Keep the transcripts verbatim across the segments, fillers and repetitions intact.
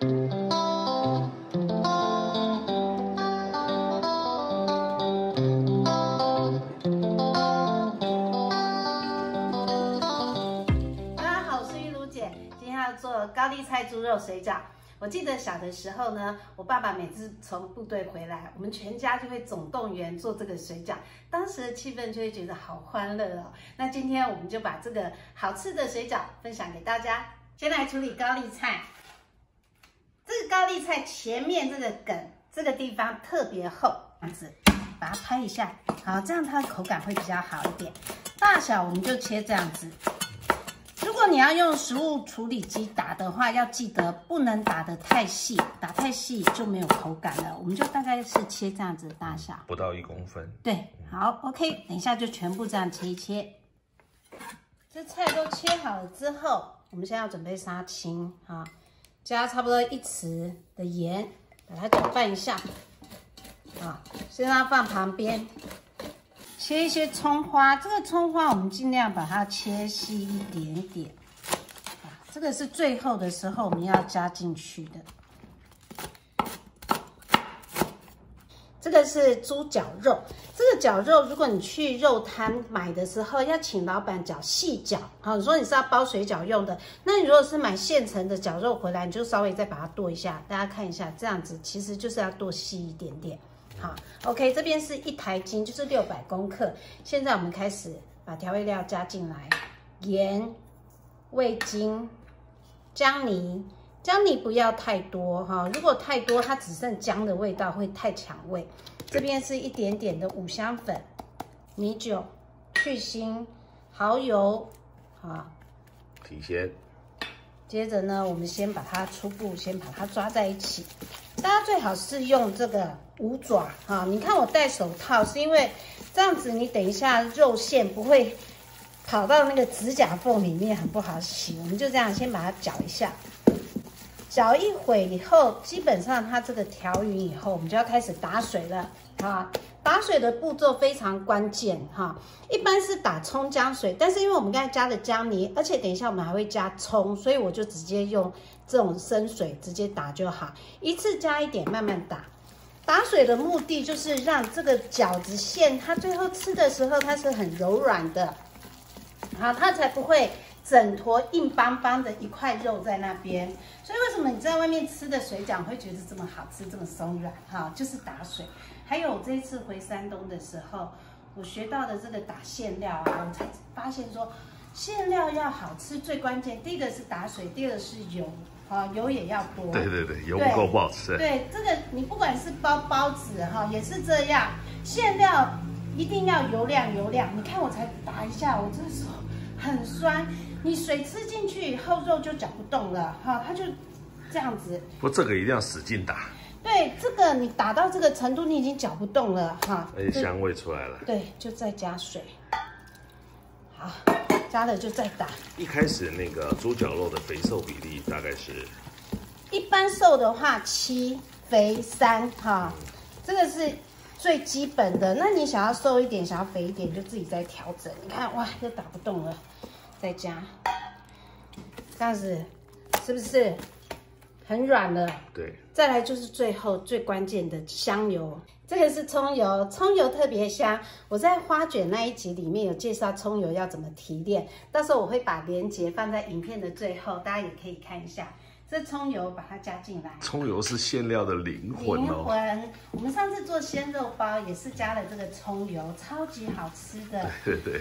做高丽菜猪肉水饺。我记得小的时候呢，我爸爸每次从部队回来，我们全家就会总动员做这个水饺，当时的气氛就会觉得好欢乐哦。那今天我们就把这个好吃的水饺分享给大家。先来处理高丽菜，这个高丽菜前面这个梗这个地方特别厚，这样子把它拍一下，好，这样它的口感会比较好一点。大小我们就切这样子。如果你要用食物处理机打的话，要记得不能打得太细，打太细就没有口感了。我们就大概是切这样子的大小， 不到一公分。 对，好 ，OK， 等一下就全部这样切一切。这菜都切好了之后，我们现在要准备杀青啊，加差不多一匙的盐，把它搅拌一下，啊，先让它放旁边。切一些葱花，这个葱花我们尽量把它切细一点点，啊，这个是最后的时候我们要加进去的。这个是猪脚肉，这个绞肉如果你去肉摊买的时候，要请老板绞细绞，好，你说你是要包水饺用的，那你如果是买现成的绞肉回来，你就稍微再把它剁一下，大家看一下，这样子其实就是要剁细一点点。好 ，OK， 这边是一台斤，就是六百公克。现在我们开始把调味料加进来，盐、味精、姜泥，姜泥不要太多哈，如果太多，它只剩姜的味道会太抢味。这边是一点点的五香粉、米酒、去腥、蚝油，好， 提鲜。 接着呢，我们先把它初步先把它抓在一起。大家最好是用这个五爪哈，你看我戴手套是因为这样子，你等一下肉馅不会跑到那个指甲缝里面，很不好洗。我们就这样先把它搅一下，搅一会以后，基本上它这个调匀以后，我们就要开始打水了啊。打水的步骤非常关键哈，一般是打葱姜水，但是因为我们刚才加了姜泥，而且等一下我们还会加葱，所以我就直接用这种生水直接打就好，一次加一点，慢慢打。打水的目的就是让这个饺子馅，它最后吃的时候它是很柔软的，好，它才不会整坨硬邦邦的一块肉在那边。所以为什么你在外面吃的水饺会觉得这么好吃，这么松软？哈，就是打水。还有这一次回山东的时候，我学到的这个打馅料啊，我才发现说，馅料要好吃，最关键第一个是打水，第二个是油，啊，油也要多。 对对对，油不够不好吃。 对，这个你不管是包包子哈，也是这样，馅料一定要油亮油亮。你看我才打一下，我这手很酸，你水吃进去以后，肉就搅不动了哈，它就这样子。 不，这个一定要使劲打。 对，这个你打到这个程度，你已经搅不动了哈， 而且香味出来了。 对，就再加水。好，加了就再打。 一开始那个猪脚肉的肥瘦比例大概是， 一般瘦的话七肥三哈，这个是最基本的。那你想要瘦一点，想要肥一点，就自己再调整。你看哇，又打不动了，再加，这样子是不是很软了？ 对。 再来就是最后最关键的香油，这个是葱油，葱油特别香。我在花卷那一集里面有介绍葱油要怎么提炼，到时候我会把链接放在影片的最后，大家也可以看一下。这葱油把它加进来， 葱油是馅料的灵魂哦。 灵魂，我们上次做鲜肉包也是加了这个葱油，超级好吃的。 对对对。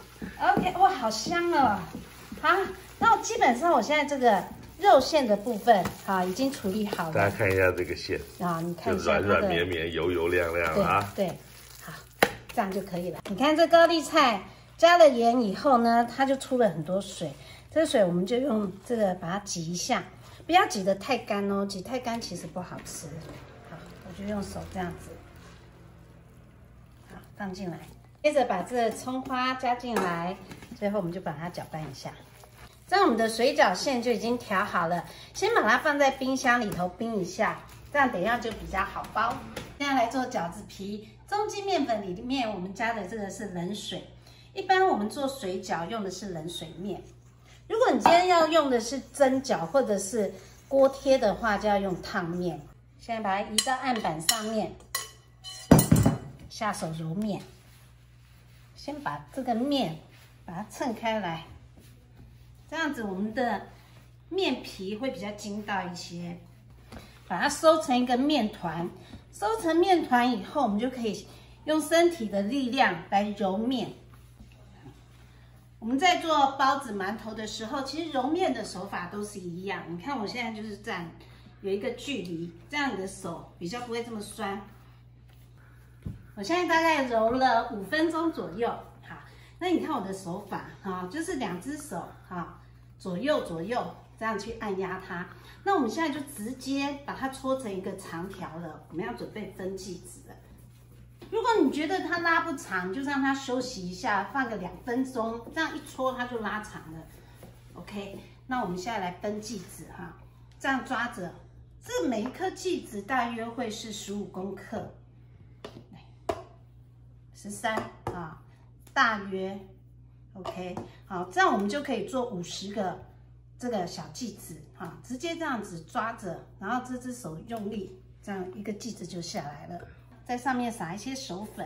OK， 哇，好香哦！好，那基本上我现在这个肉馅的部分啊，已经处理好了。 大家看一下这个馅啊，你看一下、 软软绵绵、油油亮亮啊。 对，对，好，这样就可以了。你看这高丽菜加了盐以后呢，它就出了很多水。这个水我们就用这个把它挤一下，不要挤得太干哦，挤太干其实不好吃。好，我就用手这样子，好放进来，接着把这个葱花加进来，最后我们就把它搅拌一下。这样我们的水饺馅就已经调好了，先把它放在冰箱里头冰一下，这样等一下就比较好包。现在来做饺子皮，中筋面粉里面我们加的这个是冷水，一般我们做水饺用的是冷水面。如果你今天要用的是蒸饺或者是锅贴的话就要用烫面。现在把它移到案板上面，下手揉面。先把这个面把它蹭开来，这样子我们的面皮会比较筋道一些。把它收成一个面团，收成面团以后，我们就可以用身体的力量来揉面。我们在做包子、馒头的时候，其实揉面的手法都是一样。你看我现在就是这样，有一个距离，这样你的手比较不会这么酸。我现在大概揉了五分钟左右，好，那你看我的手法，哈，就是两只手，哈，左右左右这样去按压它。那我们现在就直接把它搓成一个长条了，我们要准备分剂子了。如果你觉得它拉不长，就让它休息一下，放个两分钟，这样一搓它就拉长了。OK， 那我们现在来分剂子哈，这样抓着，这每一颗剂子大约会是十五公克，十三啊，大约 OK， 好，这样我们就可以做五十个这个小剂子哈，直接这样子抓着，然后这只手用力，这样一个剂子就下来了。在上面撒一些手粉，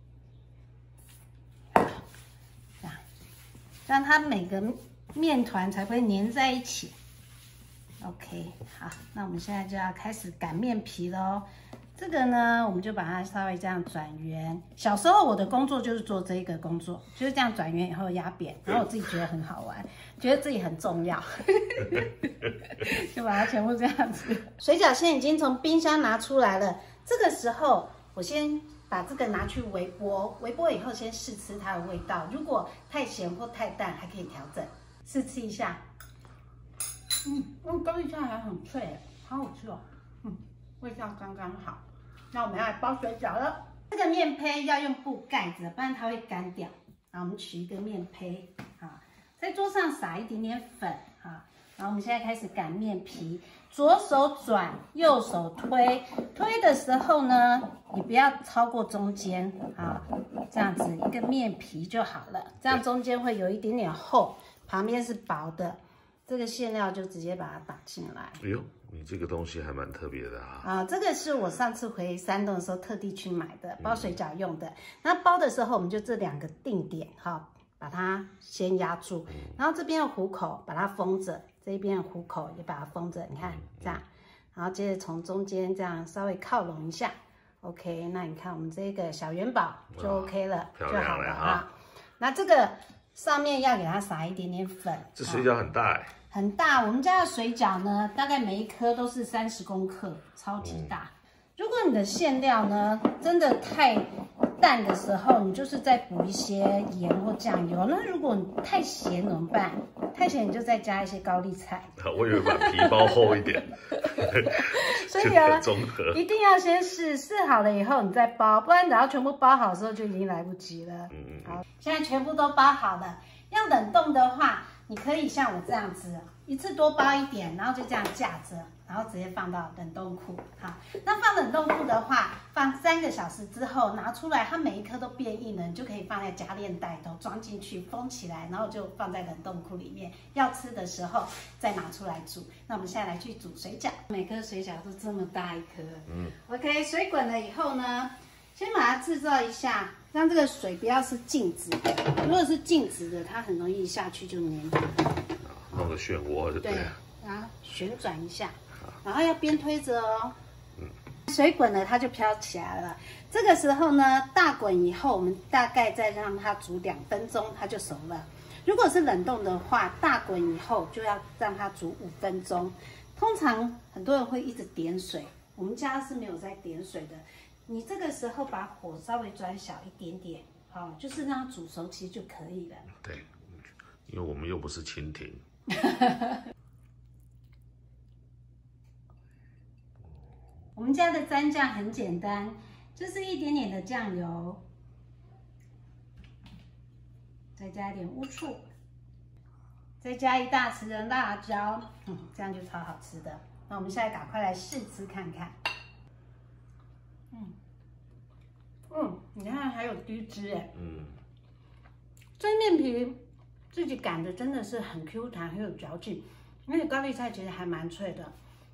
这样，让它每个面团才会粘在一起。OK， 好，那我们现在就要开始擀面皮喽。这个呢，我们就把它稍微这样转圆。小时候我的工作就是做这个工作，就是这样转圆以后压扁，然后我自己觉得很好玩，觉得自己很重要，就把它全部这样子。水饺现在已经从冰箱拿出来了，这个时候。我先把这个拿去微波，微波以后先试吃它的味道，如果太咸或太淡还可以调整，试吃一下。嗯，嗯，高丽菜还很脆，好好吃哦。嗯，味道刚刚好。那我们要来包水饺了。这个面胚要用布盖着，不然它会干掉。然后我们取一个面胚，啊，在桌上撒一点点粉，啊。然后我们现在开始擀面皮，左手转，右手推。推的时候呢，你不要超过中间啊，这样子一个面皮就好了。这样中间会有一点点厚，旁边是薄的。这个馅料就直接把它打进来。 哎呦，你这个东西还蛮特别的啊！ 啊，这个是我上次回山东的时候特地去买的，包水饺用的。嗯、那包的时候，我们就这两个定点哈，把它先压住，然后这边的虎口把它封着。这边的虎口也把它封着，你看这样，然后接着从中间这样稍微靠拢一下 ，OK， 那你看我们这个小元宝就 OK 了，就好了啊。那这个上面要给它撒一点点粉。 这水饺很大哎， 很大。我们家的水饺呢，大概每一颗都是三十公克，超级大。嗯、如果你的馅料呢真的太淡的时候，你就是再补一些盐或酱油。那如果你太咸怎么办？太咸你就再加一些高丽菜。 我以为把皮包厚一点。 所以啊， 综合一定要先试，试好了以后你再包，不然等到全部包好的时候就已经来不及了。嗯嗯。好，现在全部都包好了。要冷冻的话，你可以像我这样子，一次多包一点，然后就这样架着。然后直接放到冷冻库，好，那放冷冻库的话，放三个小时之后拿出来，它每一颗都变硬了，你就可以放在夹链袋头装进去，封起来，然后就放在冷冻库里面。要吃的时候再拿出来煮。那我们现在来去煮水饺，每颗水饺都这么大一颗，嗯 ，OK， 水滚了以后呢，先把它制造一下，让这个水不要是静止的，如果是静止的，它很容易下去就粘住， 弄个漩涡就对了。 对，然后旋转一下。然后要边推着哦，嗯，水滚了它就飘起来了。这个时候呢，大滚以后，我们大概再让它煮两分钟，它就熟了。如果是冷冻的话，大滚以后就要让它煮五分钟。通常很多人会一直点水，我们家是没有在点水的。你这个时候把火稍微转小一点点，好，就是让它煮熟，其实就可以了。 对，因为我们又不是蜻蜓。 我们家的蘸酱很简单，就是一点点的酱油，再加一点乌醋，再加一大匙的辣椒，嗯，这样就超好吃的。那我们现在赶快来试吃看看。嗯，嗯，你看还有低汁哎，嗯，这面皮自己擀的真的是很 Q 弹，很有嚼劲，而且高丽菜其实还蛮脆的。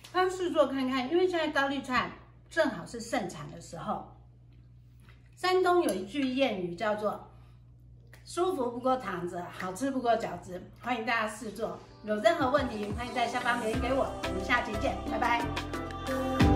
大家试做看看，因为现在高丽菜正好是盛产的时候。山东有一句谚语叫做“舒服不过躺着，好吃不过饺子”，欢迎大家试做。有任何问题，欢迎在下方留言给我。我们下期见，拜拜。